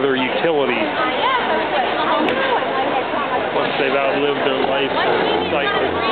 other utilities once they've outlived their life cycle.